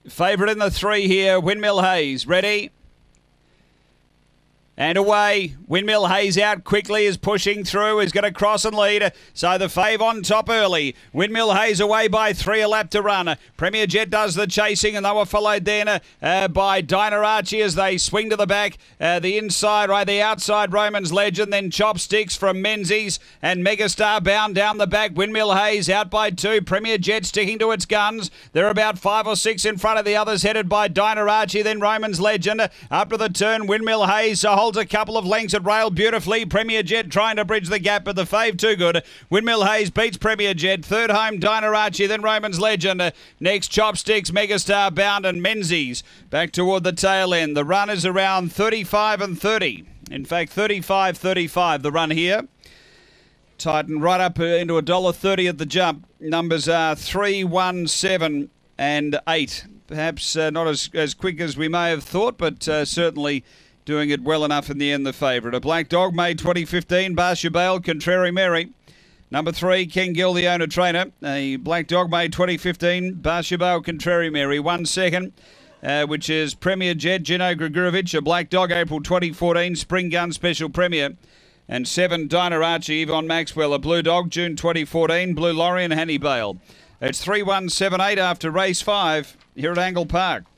Favourite in the 3 here, Windmill Hayes. Ready? And away. Windmill Hayes out quickly, is pushing through, is going to cross and lead. So the fave on top early. Windmill Hayes away by 3, a lap to run. Premier Jet does the chasing, and they were followed then by Dinah Archie as they swing to the back. The inside, right, the outside, Roman's Legend, then Chopsticks from Menzies, and Megastar bound down the back. Windmill Hayes out by 2. Premier Jet sticking to its guns. They're about 5 or 6 in front of the others, headed by Dinah Archie, then Roman's Legend. Up to the turn, Windmill Hayes holds a couple of lengths. It railed beautifully. Premier Jet trying to bridge the gap, but the fave too good. Windmill Hayes beats Premier Jet. Third home, Dinah Archie, then Roman's Legend. Next, Chopsticks, Megastar bound, and Menzies back toward the tail end. The run is around 35 and 30. In fact, 35-35 the run here. Tighten right up into $1.30 at the jump. Numbers are 3, 1, 7 and 8. Perhaps not as quick as we may have thought, but certainly doing it well enough in the end, the favourite. A Black Dog, May 2015, Barsha Bale, Contrary Mary. Number 3, Ken Gill, the owner trainer. A Black Dog, May 2015, Barsha Bale, Contrary Mary. 1 second, which is Premier Jet, Gino Grigorovic. A Black Dog, April 2014, Spring Gun Special Premier. And 7, Dinah Archie, Yvonne Maxwell. A Blue Dog, June 2014, Blue Lorry and Hanny Bale. It's 3, 1, 7, 8 after race 5 here at Angle Park.